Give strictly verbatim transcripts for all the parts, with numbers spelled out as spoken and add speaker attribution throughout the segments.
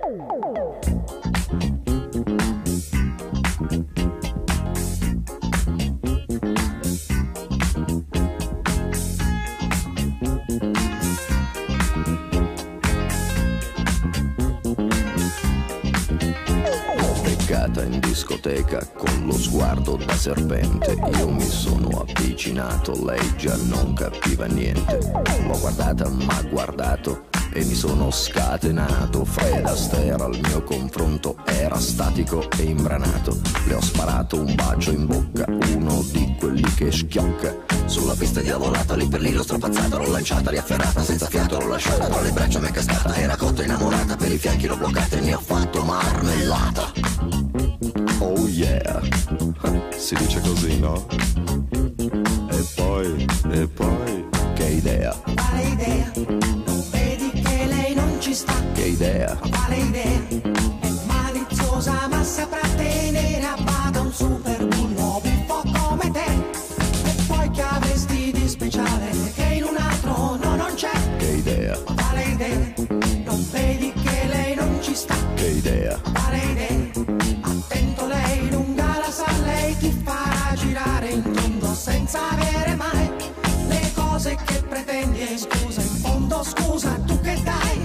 Speaker 1: In discoteca con lo sguardo da serpente, io mi sono avvicinato, lei già non capiva niente. L'ho guardata, m'ha guardato e mi sono scatenato. Fred Astaire al mio confronto era statico e imbranato. Le ho sparato un bacio in bocca, uno di quelli che schiocca. Sulla pista diavolata, lì per lì l'ho strapazzata, l'ho lanciata, riafferrata, senza fiato l'ho lasciata, tra le braccia m'è cascata, era cotta innamorata, per i fianchi l'ho bloccata e ne ho fatto marmellata. Oh yeah, si dice così, no? E poi, e poi, che idea?
Speaker 2: Quale idea? Non vedi che lei non ci sta?
Speaker 1: Che idea?
Speaker 2: Quale idea? È maliziosa ma saprà tenere a bada un super bullo buffo come te. E poi che avresti di speciale che in un altro no non c'è?
Speaker 1: Che idea?
Speaker 2: Quale idea? Non vedi che lei non ci sta?
Speaker 1: Che idea?
Speaker 2: Quale idea? Attento, lei lunga la sa, lei ti farà girare in tondo senza avere mai le cose che pretendi. E scusa, in fondo scusa, tu che dai?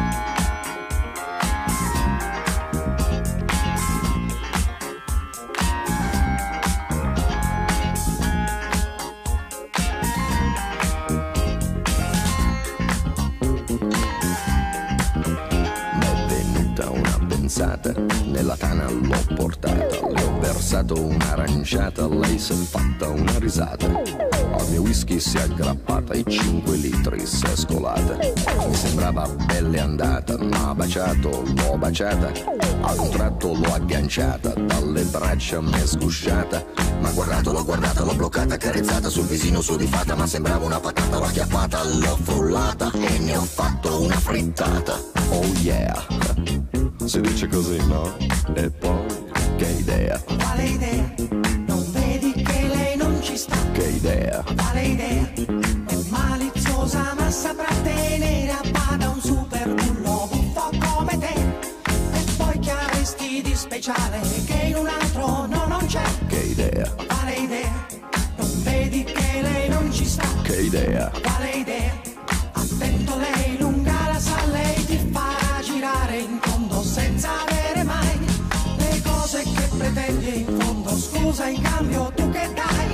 Speaker 1: Nella tana l'ho portata, le ho versato un'aranciata, lei s'è fatta una risata. Al mio whisky si è aggrappata, i cinque litri si è scolata. Mi sembrava belle andata, m'ha baciato, l'ho baciata. Ad un tratto l'ho agganciata, dalle braccia m'è sgusciata. M'ha guardato, l'ho guardata, l'ho bloccata, accarezzata sul visino sudifata. Ma sembrava una patata, l'ho acchiappata, l'ho frullata e ne ho fatto una frittata. Oh yeah, si dice così, no? E poi, che idea?
Speaker 2: Quale idea? Non vedi che lei non ci sta?
Speaker 1: Che idea?
Speaker 2: Quale idea? È maliziosa ma saprà tenere a bada un super bullo buffo come te. E poi che avresti di speciale che in un altro no non c'è?
Speaker 1: Che idea?
Speaker 2: Quale idea? Non vedi che lei non ci sta?
Speaker 1: Che idea?
Speaker 2: Quale idea? Attento, lei lunga la sa, lei ti farà girare in tondo senza avere mai le cose che pretendi. In fondo scusa, in cambio tu che dai?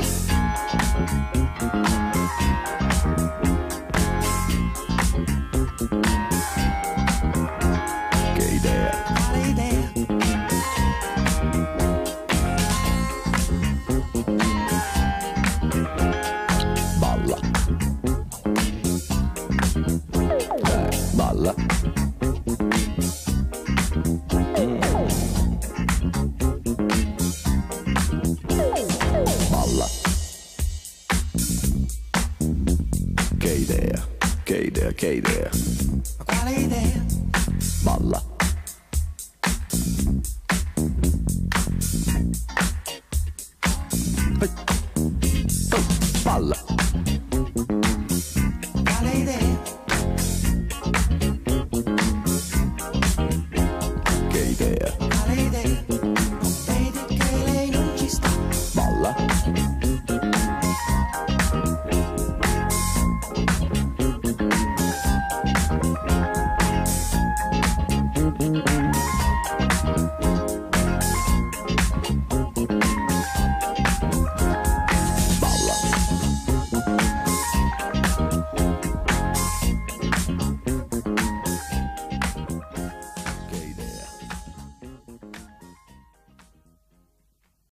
Speaker 1: Che idea?
Speaker 2: Quale idea?
Speaker 1: Balla. Dai, balla. Balla. Che idea, che idea, che idea.
Speaker 2: Quale idea?
Speaker 1: Balla.